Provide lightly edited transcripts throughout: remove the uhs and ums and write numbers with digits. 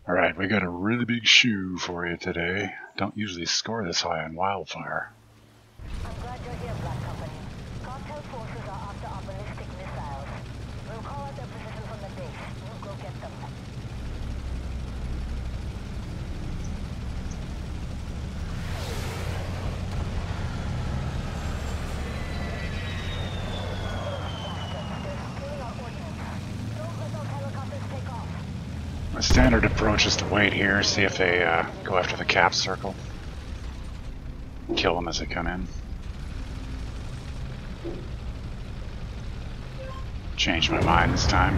Alright, we got a really big shoe for you today. Don't usually score this high on Wildfire. I'm glad you're here, Black Company. Cartel forces are after our ballistic missiles. We'll call out their position from the base. We'll go get them. My standard approach is to wait here, see if they go after the cap circle. Kill them as they come in. Changed my mind this time.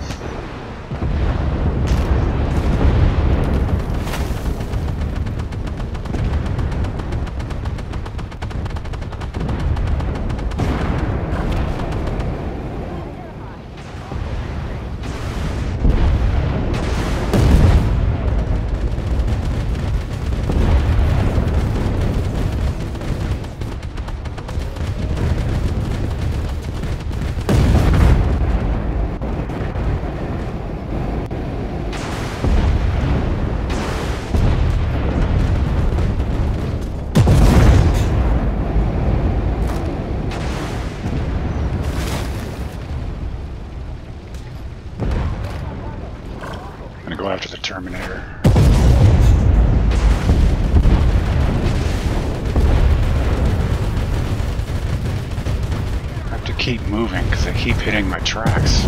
Go after the Terminator. I have to keep moving because I keep hitting my tracks.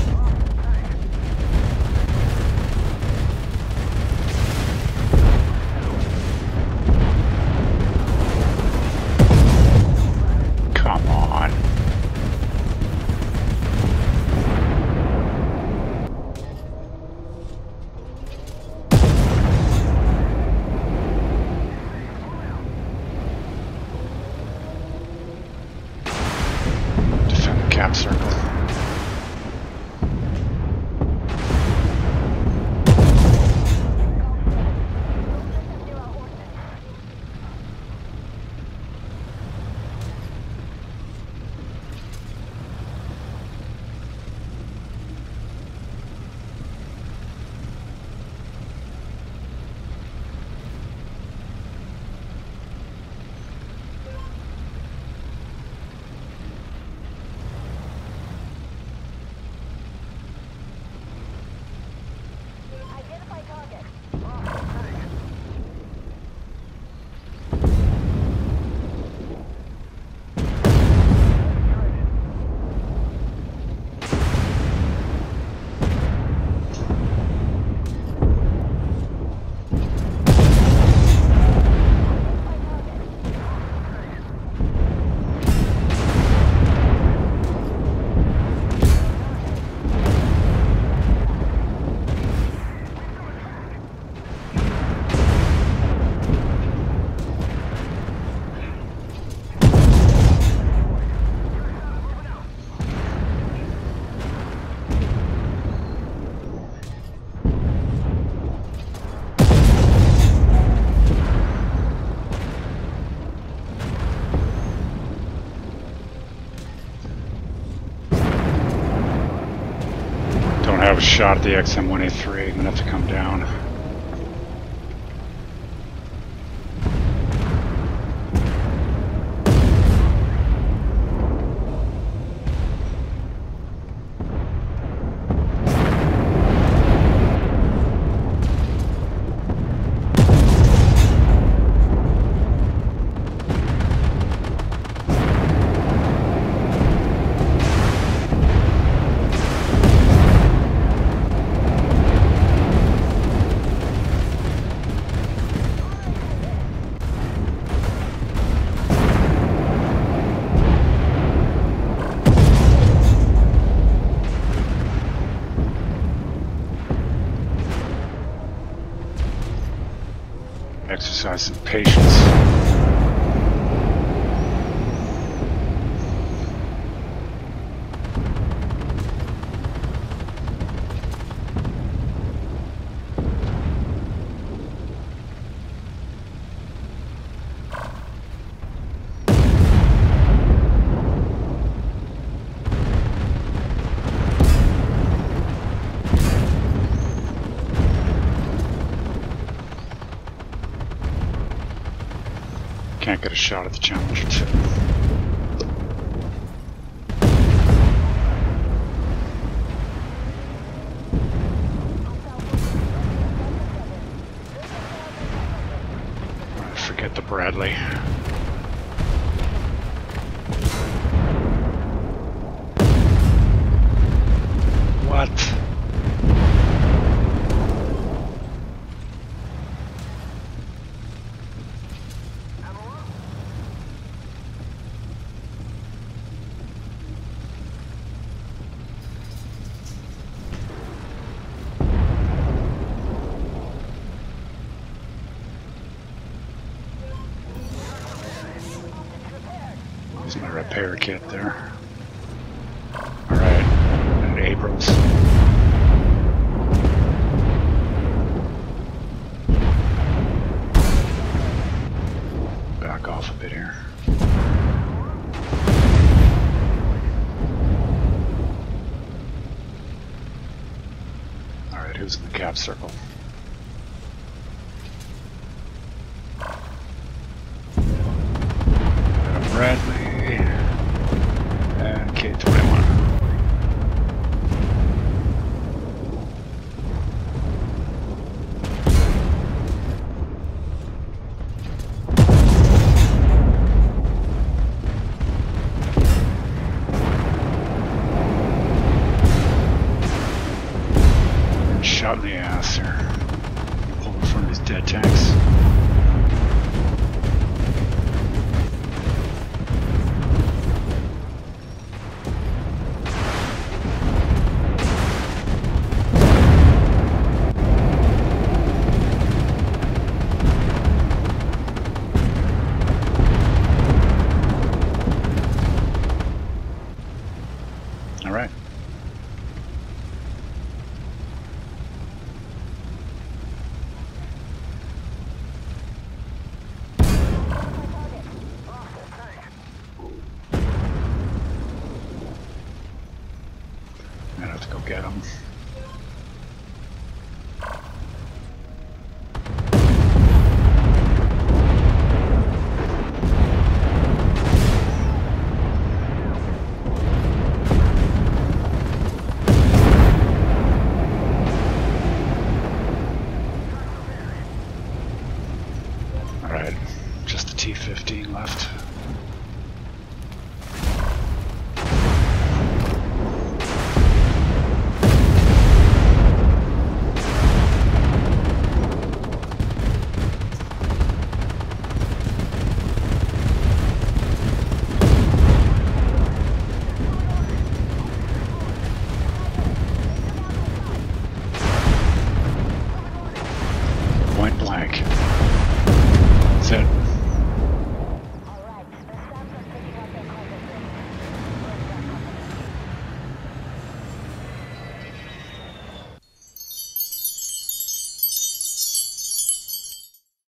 Come on. Cap circle. Don't have a shot at the XM-183. I'm gonna have to come down. Exercise some patience. can't get a shot at the Challenger 2. Forget the Bradley. What? Here's my repair kit there. Alright, and Abrams. Back off a bit here. Alright, who's in the cap circle? Bradley and K21. Shot in the ass here. Pull in front of these dead tanks. All right. I have to go get him.